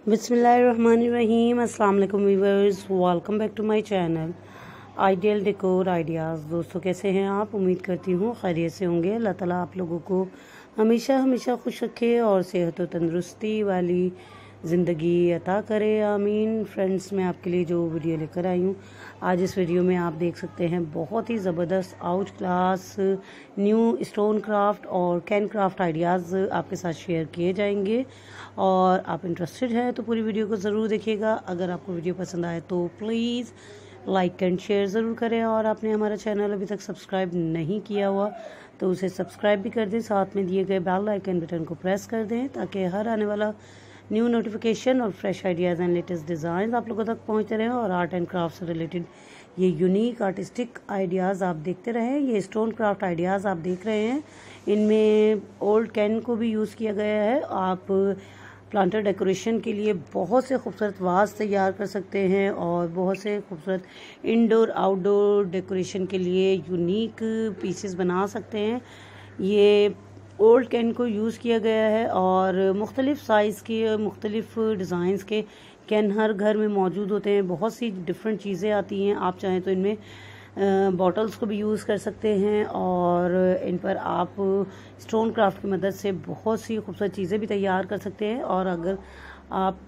बिस्मिल्लाहिर्रहमानिर्रहीम। अस्सलाम वालेकुम viewers, welcome back to my channel ideal decor ideas. दोस्तों, कैसे हैं आप? उम्मीद करती हूँ खैरियत से होंगे। अल्लाह ताला आप लोगों को हमेशा हमेशा खुश रखे और सेहत और तंदुरुस्ती वाली ज़िंदगी अता करे, आमीन। फ्रेंड्स, मैं आपके लिए जो वीडियो लेकर आई हूँ आज, इस वीडियो में आप देख सकते हैं बहुत ही ज़बरदस्त out class new stone craft और कैन क्राफ्ट आइडियाज़ आपके साथ शेयर किए जाएंगे। और आप इंटरेस्टेड हैं तो पूरी वीडियो को ज़रूर देखिएगा। अगर आपको वीडियो पसंद आए तो प्लीज़ लाइक एंड शेयर ज़रूर करें, और आपने हमारा चैनल अभी तक सब्सक्राइब नहीं किया हुआ तो उसे सब्सक्राइब भी कर दें। साथ में दिए गए बेल आइकन बटन को प्रेस कर दें ताकि हर आने वाला न्यू नोटिफिकेशन और fresh ideas and latest design आप लोगों तक पहुंचते रहें। और आर्ट एंड क्राफ्ट से रिलेटेड ये यूनिक आर्टिस्टिक आइडियाज़ आप देखते रहें। ये स्टोन क्राफ्ट आइडियाज़ आप देख रहे हैं, इनमें ओल्ड कैन को भी यूज़ किया गया है। आप प्लांटर डेकोरेशन के लिए बहुत से खूबसूरत वाज तैयार कर सकते हैं और बहुत से खूबसूरत इंडोर आउटडोर डेकोरेशन के लिए यूनिक पीसेस बना सकते हैं। ये ओल्ड कैन को यूज़ किया गया है और मुख्तलिफ़ साइज़ के मुख्तलिफ़ डिज़ाइंस के कैन हर घर में मौजूद होते हैं। बहुत सी डिफरेंट चीज़ें आती हैं। आप चाहें तो इनमें बॉटल्स को भी यूज़ कर सकते हैं और इन पर आप स्टोन क्राफ्ट की मदद से बहुत सी खूबसूरत चीज़ें भी तैयार कर सकते हैं। और अगर आप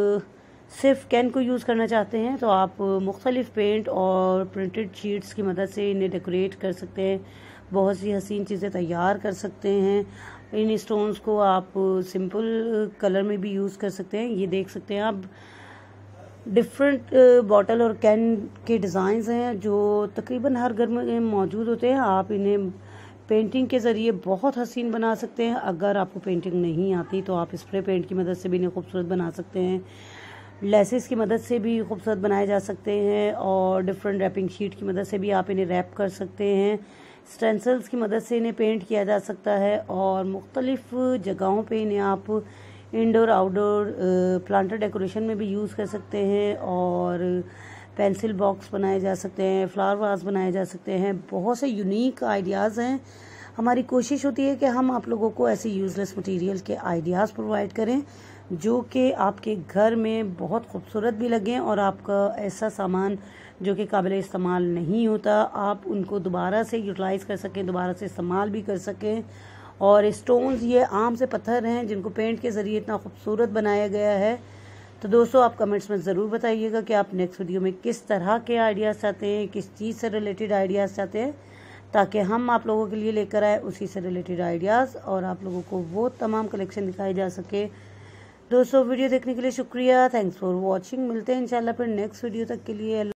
सिर्फ कैन को यूज़ करना चाहते हैं तो आप मुख्तलिफ़ पेंट और प्रिंटेड शीट्स की मदद से इन्हें डेकोरेट कर सकते हैं। बहुत सी हसीन चीज़ें तैयार कर सकते हैं। इन स्टोन्स को आप सिंपल कलर में भी यूज़ कर सकते हैं। ये देख सकते हैं आप, डिफरेंट बॉटल और कैन के डिज़ाइंस हैं जो तकरीबन हर घर में मौजूद होते हैं। आप इन्हें पेंटिंग के ज़रिए बहुत हसीन बना सकते हैं। अगर आपको पेंटिंग नहीं आती तो आप स्प्रे पेंट की मदद से भी इन्हें खूबसूरत बना सकते हैं। लेसेस की मदद से भी खूबसूरत बनाए जा सकते हैं और डिफरेंट रैपिंग शीट की मदद से भी आप इन्हें रैप कर सकते हैं। स्टेंसिल्स की मदद से इन्हें पेंट किया जा सकता है और मुख्तलिफ़ जगहों पे इन्हें आप इंडोर आउटडोर प्लांटर डेकोरेशन में भी यूज़ कर सकते हैं। और पेंसिल बॉक्स बनाए जा सकते हैं, फ्लावर वास बनाए जा सकते हैं। बहुत से यूनिक आइडियाज़ हैं। हमारी कोशिश होती है कि हम आप लोगों को ऐसे यूज़लेस मटेरियल के आइडियाज़ प्रोवाइड करें जो कि आपके घर में बहुत खूबसूरत भी लगें और आपका ऐसा सामान जो कि काबिल इस्तेमाल नहीं होता आप उनको दोबारा से यूटिलाइज़ कर सकें, दोबारा से इस्तेमाल भी कर सकें। और स्टोन्स ये आम से पत्थर हैं जिनको पेंट के ज़रिए इतना खूबसूरत बनाया गया है। तो दोस्तों, आप कमेंट्स में ज़रूर बताइएगा कि आप नेक्स्ट वीडियो में किस तरह के आइडियाज़ चाहते हैं, किस चीज़ से रिलेटेड आइडियाज़ चाहते हैं, ताकि हम आप लोगों के लिए लेकर आए उसी से रिलेटेड आइडियाज़ और आप लोगों को वो तमाम कलेक्शन दिखाई जा सके। दोस्तों, वीडियो देखने के लिए शुक्रिया। Thanks for watching. मिलते हैं इंशाल्लाह फिर नेक्स्ट वीडियो तक के लिए।